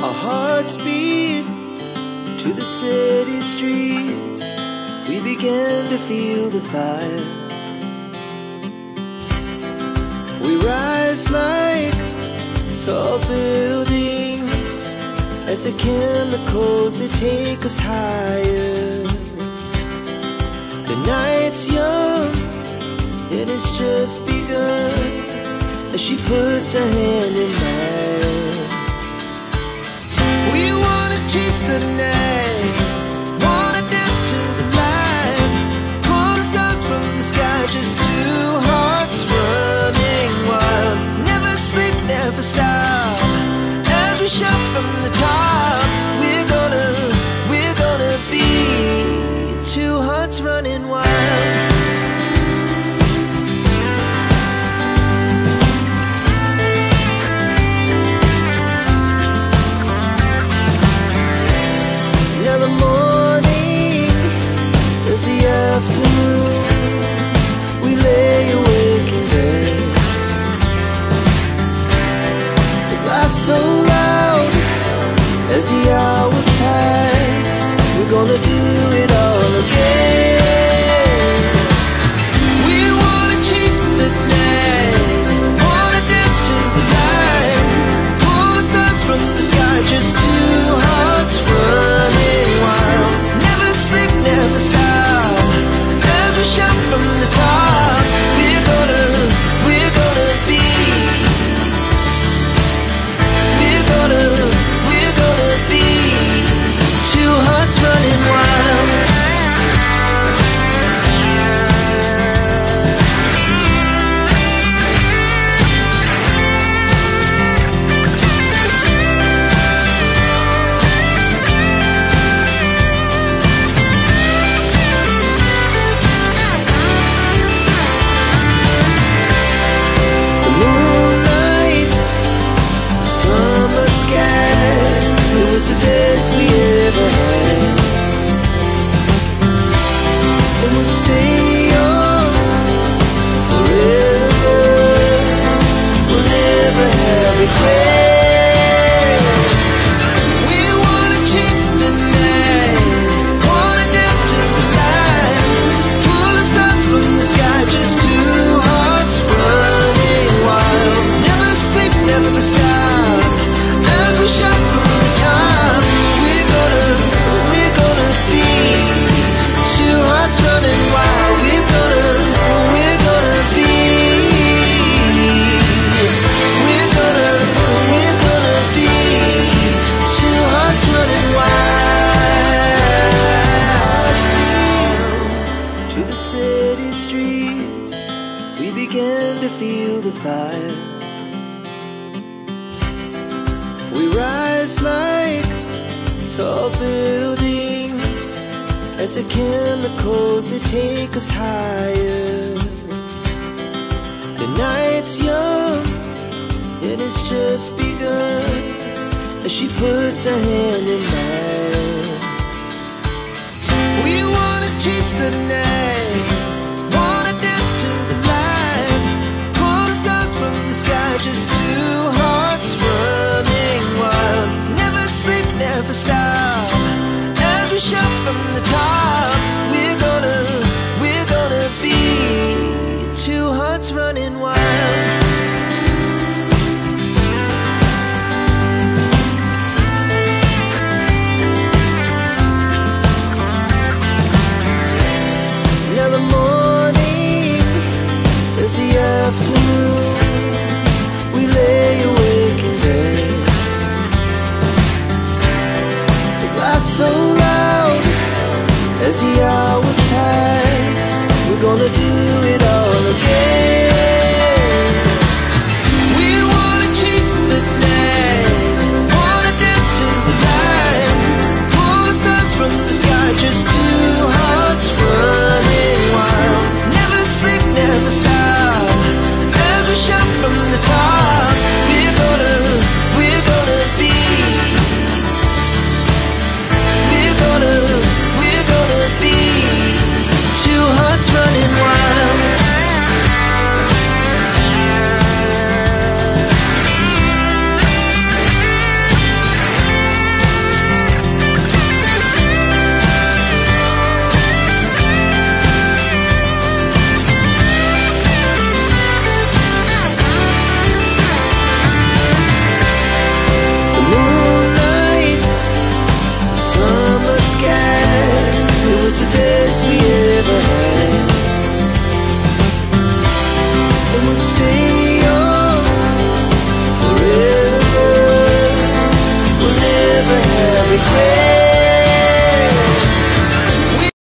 Our hearts beat to the city streets. We began to feel the fire. We rise like tall buildings as the chemicals, they take us higher. The night's young, it has just begun, as she puts her hand in mine. We wanna chase the night, wanna dance to the light, pull the stars from the sky, just two hearts running wild. Never sleep, never stop, as we shout from the top. We're gonna be two hearts running wild. Now the morning is the afternoon. We lay awake in bed. The laughs so loud as the hours pass. We're gonna do it all again. We wanna chase the night, wanna dance to the light, pull the stars from the sky, just two hearts running wild. Never sleep, never stop, as we shout from the top. We're gonna be, we're gonna be two hearts running wild. The moonlight, summer sky, it was the best we ever had. And we'll stay young forever. We'll never have regrets. We wanna chase the night, wanna dance to the light, pull the stars from the sky, just two hearts running wild. Never sleep, never stop, as we shout from the top. We're gonna be two hearts running wild. We're gonna be, we're gonna be two hearts running wild. To the city streets, we began to feel the fire. We rise like tall buildings as the chemicals, they take us higher. The night's young, it has just begun, as she puts her hand in mine. We wanna chase the night, wanna dance to the light, pull the stars from the sky, just two hearts running wild. Never sleep, never stop, as we shout from the top. We're gonna be two hearts running wild. regret.